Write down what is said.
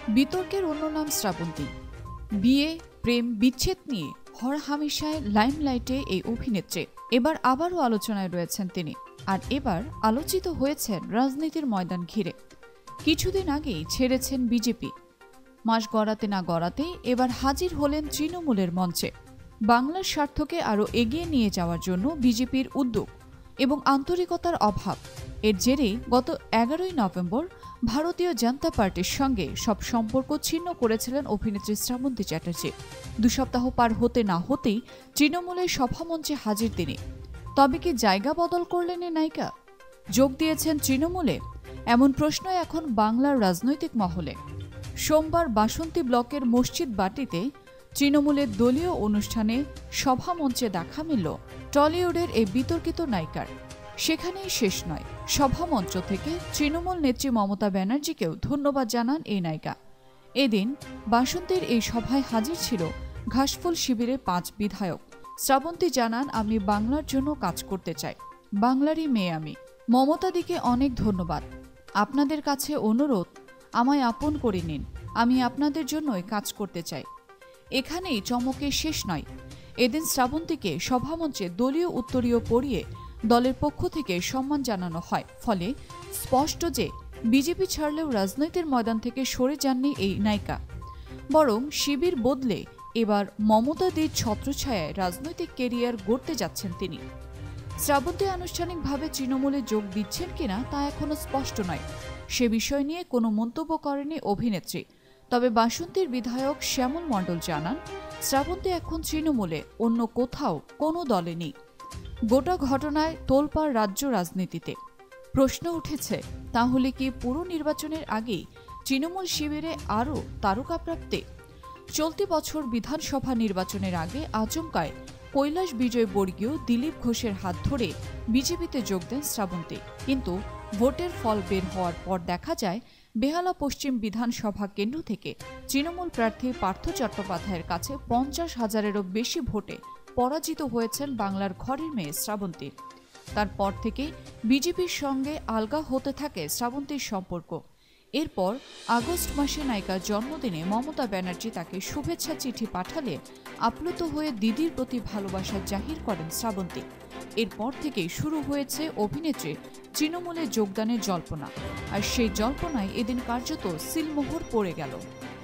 বিতর্কের অন্য নাম শ্রাবন্তী। বিয়ে, প্রেম, বিচ্ছেদ নিয়ে হরহামেশায় লাইমলাইটে এই অভিনেত্রী। এবার আবারও আলোচনায় রয়েছেন তিনি, আর এবার আলোচিত হয়েছেন রাজনীতির ময়দান ঘিরে। কিছুদিন আগেই ছেড়েছেন বিজেপি। মাস গড়াতে না গড়াতেই এবার হাজির হলেন তৃণমূলের মঞ্চে। বাংলার স্বার্থকে আরও এগিয়ে নিয়ে যাওয়ার জন্য বিজেপির উদ্যোগ এবং আন্তরিকতার অভাব, এর জেরেই গত 11ই নভেম্বর ভারতীয় জনতা পার্টির সঙ্গে সব সম্পর্ক ছিন্ন করেছিলেন অভিনেত্রী শ্রাবন্তী চ্যাটার্জি। 2 সপ্তাহ পার হতে না হতেই তৃণমূলের সভামঞ্চে হাজির তিনি। তবে কি জায়গা বদল করলেন এই নায়িকা? যোগ দিয়েছেন তৃণমূলে? এমন প্রশ্ন এখন বাংলার রাজনৈতিক মহলে। সোমবার বাসন্তী ব্লকের মসজিদ বাটিতে তৃণমূলের দলীয় অনুষ্ঠানে সভামঞ্চে দেখা মিলল টলিউডের এই বিতর্কিত নায়িকার। সেখানেই শেষ নয়, সভামঞ্চ থেকে তৃণমূল নেত্রী মমতা ব্যানার্জিকেও ধন্যবাদ জানান এই নায়িকা। এদিন বাসন্তীর এই সভায় হাজির ছিল ঘাসফুল শিবিরের 5 বিধায়ক। শ্রাবন্তী জানান, আমি বাংলার জন্য কাজ করতে চাই, বাংলারই মেয়ে আমি। মমতাদিকে অনেক ধন্যবাদ। আপনাদের কাছে অনুরোধ, আমায় আপন করে নিন, আমি আপনাদের জন্যই কাজ করতে চাই। এখানেই চমকে শেষ নয়। এদিন শ্রাবন্তীকে সভামঞ্চে দলীয় উত্তরীয় পরিয়ে দলের পক্ষ থেকে সম্মান জানানো হয়। ফলে স্পষ্ট যে বিজেপি ছাড়লেও রাজনীতির ময়দান থেকে সরে যাননি এই নায়িকা, বরং শিবির বদলে এবার মমতাদির ছত্রছায়ায় রাজনৈতিক কেরিয়ার গড়তে যাচ্ছেন তিনি। শ্রাবন্তী আনুষ্ঠানিকভাবে তৃণমূলে যোগ দিচ্ছেন কিনা তা এখনো স্পষ্ট নয়। সে বিষয় নিয়ে কোনো মন্তব্য করেনি অভিনেত্রী। তবে বাসন্তীর বিধায়ক শ্যামল মণ্ডল জানান, শ্রাবন্তী এখন তৃণমূলে, অন্য কোথাও কোনো দলে নেই। গোটা ঘটনায় তোলপাড় রাজ্য রাজনীতিতে। প্রশ্ন উঠেছে, তাহলে কি পুরো নির্বাচনের আগেই তৃণমূল শিবিরে আরও তারকাপ্রাপ্তি? চলতি বছর বিধানসভা নির্বাচনের আগে আচমকায় কৈলাস বিজয় বর্গীয় দিলীপ ঘোষের হাত ধরে বিজেপিতে যোগ দেন শ্রাবন্তী। কিন্তু ভোটের ফল বের হওয়ার পর দেখা যায় বেহালা পশ্চিম বিধানসভা কেন্দ্র থেকে তৃণমূল প্রার্থী পার্থ চট্টোপাধ্যায়ের কাছে 50,000-এরও বেশি ভোটে পরাজিত হয়েছেন বাংলার ঘরের মেয়ে শ্রাবন্তী। তারপর থেকেই বিজেপির সঙ্গে আলগা হতে থাকে শ্রাবন্তীর সম্পর্ক। এরপর আগস্ট মাসে নায়িকার জন্মদিনে মমতা ব্যানার্জি তাকে শুভেচ্ছা চিঠি পাঠালে আপ্লুত হয়ে দিদির প্রতি ভালোবাসা জাহির করেন শ্রাবন্তী। এরপর থেকেই শুরু হয়েছে অভিনেত্রীর তৃণমূলে যোগদানের জল্পনা, আর সেই জল্পনায় এদিন কার্যত সিলমোহর পড়ে গেল।